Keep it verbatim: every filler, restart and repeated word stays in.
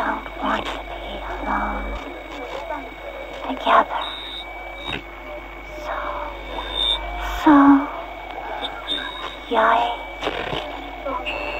don't want to be alone. Together. So, so, yay.